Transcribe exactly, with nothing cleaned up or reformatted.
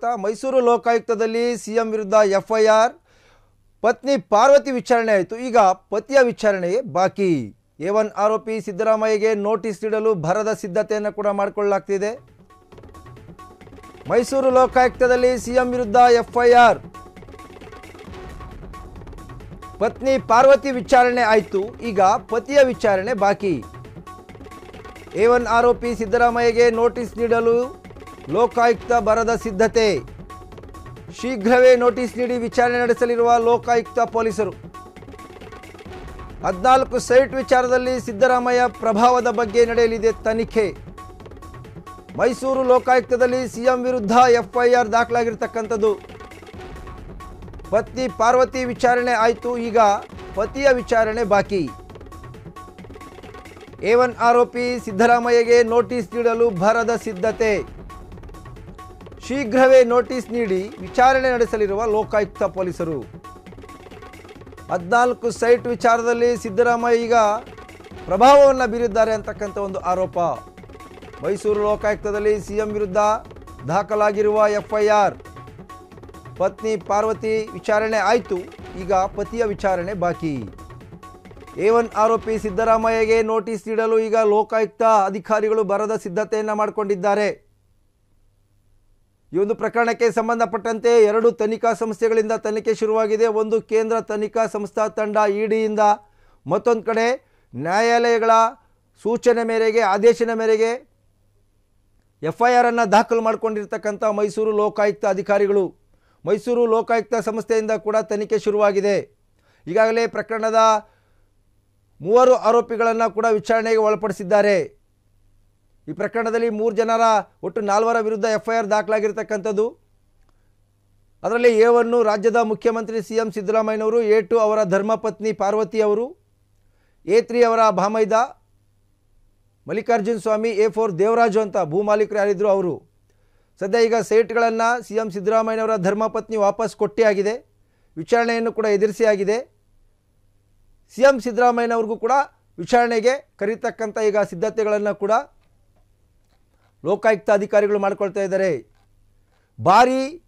ಸ್ವಾಗತ. ಮೈಸೂರು ಲೋಕಾಯುಕ್ತದಲ್ಲಿ ಸಿಎಂ ವಿರುದ್ಧ ಎಫ್ಐಆರ್, ಪತ್ನಿ ಪಾರ್ವತಿ ವಿಚಾರಣೆ ಆಯಿತು. ಈಗ ಪತಿಯ ವಿಚಾರಣೆಯೇ ಬಾಕಿ. ಎ ಒನ್ ಆರೋಪಿ ಸಿದ್ದರಾಮಯ್ಯಗೆ ನೋಟಿಸ್ ನೀಡಲು ಭರದ ಸಿದ್ಧತೆಯನ್ನು ಕೂಡ ಮಾಡಿಕೊಳ್ಳಲಾಗ್ತಿದೆ. ಮೈಸೂರು ಲೋಕಾಯುಕ್ತದಲ್ಲಿ ಸಿಎಂ ವಿರುದ್ಧ ಎಫ್ಐಆರ್, ಪತ್ನಿ ಪಾರ್ವತಿ ವಿಚಾರಣೆ ಆಯಿತು. ಈಗ ಪತಿಯ ವಿಚಾರಣೆ ಬಾಕಿ. ಎ ಒನ್ ಆರೋಪಿ ಸಿದ್ದರಾಮಯ್ಯಗೆ ನೋಟಿಸ್ ನೀಡಲು ಲೋಕಾಯುಕ್ತ ಭರದ ಸಿದ್ಧತೆ. ಶೀಘ್ರವೇ ನೋಟಿಸ್ ನೀಡಿ ವಿಚಾರಣೆ ನಡೆಸಲಿರುವ ಲೋಕಾಯುಕ್ತ ಪೊಲೀಸರು. ಹದಿನಾಲ್ಕು ಸೈಟ್ ವಿಚಾರದಲ್ಲಿ ಸಿದ್ದರಾಮಯ್ಯ ಪ್ರಭಾವದ ಬಗ್ಗೆ ನಡೆಯಲಿದೆ ತನಿಖೆ. ಮೈಸೂರು ಲೋಕಾಯುಕ್ತದಲ್ಲಿ ಸಿಎಂ ವಿರುದ್ಧ ಎಫ್ಐಆರ್ ದಾಖಲಾಗಿರ್ತಕ್ಕಂಥದ್ದು. ಪತ್ನಿ ಪಾರ್ವತಿ ವಿಚಾರಣೆ ಆಯಿತು. ಈಗ ಪತಿಯ ವಿಚಾರಣೆ ಬಾಕಿ. ಎ ಒನ್ ಆರೋಪಿ ಸಿದ್ದರಾಮಯ್ಯಗೆ ನೋಟಿಸ್ ನೀಡಲು ಭರದ ಸಿದ್ಧತೆ. ಶೀಘ್ರವೇ ನೋಟಿಸ್ ನೀಡಿ ವಿಚಾರಣೆ ನಡೆಸಲಿರುವ ಲೋಕಾಯುಕ್ತ ಪೊಲೀಸರು. ಹದಿನಾಲ್ಕು ಸೈಟ್ ವಿಚಾರದಲ್ಲಿ ಸಿದ್ದರಾಮಯ್ಯ ಈಗ ಪ್ರಭಾವವನ್ನು ಬೀರಿದ್ದಾರೆ ಅಂತಕ್ಕಂಥ ಒಂದು ಆರೋಪ. ಮೈಸೂರು ಲೋಕಾಯುಕ್ತದಲ್ಲಿ ಸಿಎಂ ವಿರುದ್ಧ ದಾಖಲಾಗಿರುವ ಎಫ್ಐಆರ್, ಪತ್ನಿ ಪಾರ್ವತಿ ವಿಚಾರಣೆ ಆಯಿತು. ಈಗ ಪತಿಯ ವಿಚಾರಣೆ ಬಾಕಿ. ಎ ಒನ್ ಆರೋಪಿ ಸಿದ್ದರಾಮಯ್ಯಗೆ ನೋಟಿಸ್ ನೀಡಲು ಈಗ ಲೋಕಾಯುಕ್ತ ಅಧಿಕಾರಿಗಳು ಭರದ ಸಿದ್ಧತೆಯನ್ನು ಮಾಡಿಕೊಂಡಿದ್ದಾರೆ. ಈ ಒಂದು ಪ್ರಕರಣಕ್ಕೆ ಸಂಬಂಧಪಟ್ಟಂತೆ ಎರಡು ತನಿಖಾ ಸಂಸ್ಥೆಗಳಿಂದ ತನಿಖೆ ಶುರುವಾಗಿದೆ. ಒಂದು ಕೇಂದ್ರ ತನಿಖಾ ಸಂಸ್ಥಾ ತಂಡ ಇಡಿಯಿಂದ, ಮತ್ತೊಂದು ಕಡೆ ನ್ಯಾಯಾಲಯಗಳ ಸೂಚನೆ ಮೇರೆಗೆ, ಆದೇಶದ ಮೇರೆಗೆ ಎಫ್ಐಆರ್ ಅನ್ನು ದಾಖಲು ಮಾಡಿಕೊಂಡಿರ್ತಕ್ಕಂಥ ಮೈಸೂರು ಲೋಕಾಯುಕ್ತ ಅಧಿಕಾರಿಗಳು. ಮೈಸೂರು ಲೋಕಾಯುಕ್ತ ಸಂಸ್ಥೆಯಿಂದ ಕೂಡ ತನಿಖೆ ಶುರುವಾಗಿದೆ. ಈಗಾಗಲೇ ಪ್ರಕರಣದ ಮೂವರು ಆರೋಪಿಗಳನ್ನು ಕೂಡ ವಿಚಾರಣೆಗೆ ಒಳಪಡಿಸಿದ್ದಾರೆ. ಈ ಪ್ರಕರಣದಲ್ಲಿ ಮೂರು ಜನರ ಒಟ್ಟು ನಾಲ್ವರ ವಿರುದ್ಧ ಎಫ್ಐಆರ್ ದಾಖಲಾಗಿರ್ತಕ್ಕಂಥದ್ದು. ಅದರಲ್ಲಿ ಎ ಒನ್ನು ರಾಜ್ಯದ ಮುಖ್ಯಮಂತ್ರಿ ಸಿ ಎಂ ಸಿದ್ದರಾಮಯ್ಯನವರು, ಎ ಟು ಅವರ ಧರ್ಮಪತ್ನಿ ಪಾರ್ವತಿ ಅವರು, ಎ ತ್ರೀ ಅವರ ಭಾಮೈದ ಮಲ್ಲಿಕಾರ್ಜುನ ಸ್ವಾಮಿ, ಎ ಫೋರ್ ದೇವರಾಜು ಅಂತ ಭೂ ಮಾಲೀಕರು ಯಾರಿದ್ರು ಅವರು. ಸದ್ಯ ಈಗ ಸೈಟ್ಗಳನ್ನು ಸಿ ಎಂ ಸಿದ್ದರಾಮಯ್ಯನವರ ಧರ್ಮಪತ್ನಿ ವಾಪಸ್ ಕೊಟ್ಟೇ ಆಗಿದೆ. ವಿಚಾರಣೆಯನ್ನು ಕೂಡ ಎದುರಿಸಿ ಆಗಿದೆ. ಸಿ ಎಂ ಸಿದ್ದರಾಮಯ್ಯನವ್ರಿಗೂ ಕೂಡ ವಿಚಾರಣೆಗೆ ಕರೀತಕ್ಕಂಥ ಈಗ ಸಿದ್ಧತೆಗಳನ್ನು ಕೂಡ ಲೋಕಾಯುಕ್ತ ಅಧಿಕಾರಿಗಳು ಮಾಡಿಕೊಳ್ತಾ ಇದ್ದಾರೆ. ಭಾರೀ